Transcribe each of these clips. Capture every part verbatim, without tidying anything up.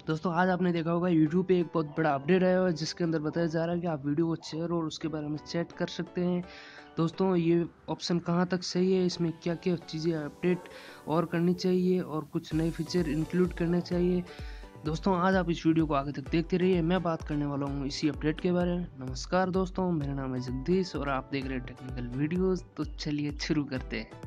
दोस्तों आज आपने देखा होगा यूट्यूब पे एक बहुत बड़ा अपडेट आया हुआ है जिसके अंदर बताया जा रहा है कि आप वीडियो को शेयर और उसके बारे में चैट कर सकते हैं। दोस्तों ये ऑप्शन कहाँ तक सही है, इसमें क्या क्या चीज़ें अपडेट और करनी चाहिए और कुछ नए फीचर इंक्लूड करने चाहिए। दोस्तों आज आप इस वीडियो को आगे तक देखते रहिए, मैं बात करने वाला हूँ इसी अपडेट के बारे में। नमस्कार दोस्तों, मेरा नाम है जगदीश और आप देख रहे हैं टेक्निकल वीडियोज़। तो चलिए शुरू करते हैं।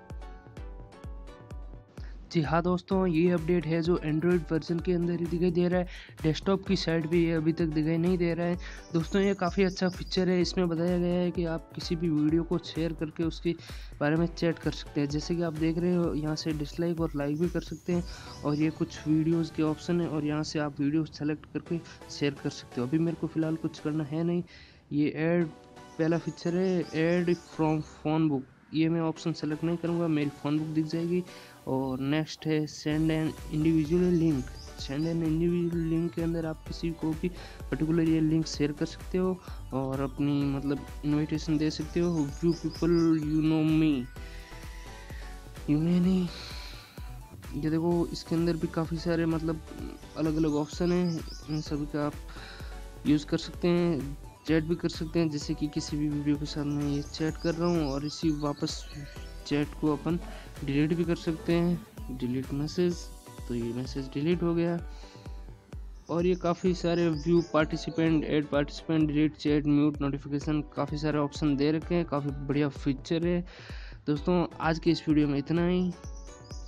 जी हाँ दोस्तों, ये अपडेट है जो एंड्रॉयड वर्जन के अंदर ही दिखाई दे रहा है। डेस्कटॉप की साइड पे ये अभी तक दिखाई नहीं दे रहा है। दोस्तों ये काफ़ी अच्छा फीचर है। इसमें बताया गया है कि आप किसी भी वीडियो को शेयर करके उसके बारे में चैट कर सकते हैं। जैसे कि आप देख रहे हो, यहाँ से डिसलाइक और लाइक भी कर सकते हैं और ये कुछ वीडियोज़ के ऑप्शन है और यहाँ से आप वीडियो सेलेक्ट करके शेयर कर सकते हो। अभी मेरे को फ़िलहाल कुछ करना है नहीं। ये ऐड पहला फीचर है, ऐड फ्रॉम फ़ोन बुक। ये मैं ऑप्शन सेलेक्ट नहीं करूँगा, मेरी फ़ोन बुक दिख जाएगी। और नेक्स्ट है send an individual link. Send an individual link के अंदर आप किसी को भी पर्टिकुलर ये लिंक शेयर कर सकते हो और अपनी मतलब इनविटेशन दे सकते हो। View people you know me you may नहीं। ये देखो, इसके अंदर भी काफ़ी सारे मतलब अलग अलग ऑप्शन हैं, इन सभी का आप यूज़ कर सकते हैं। चैट भी कर सकते हैं, जैसे कि किसी भी वीडियो के साथ मैं ये चैट कर रहा हूँ और इसी वापस चैट को अपन डिलीट भी कर सकते हैं। डिलीट मैसेज, तो ये मैसेज डिलीट हो गया। और ये काफ़ी सारे view participant, add participant, delete chat, mute notification, काफ़ी सारे ऑप्शन दे रखे हैं। काफ़ी बढ़िया फीचर है। दोस्तों आज की इस वीडियो में इतना ही।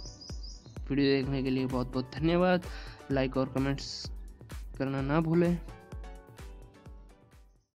वीडियो देखने के लिए बहुत बहुत धन्यवाद। लाइक और कमेंट्स करना ना भूलें।